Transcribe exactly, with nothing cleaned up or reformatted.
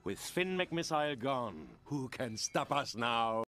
With Finn McMissile gone, who can stop us now?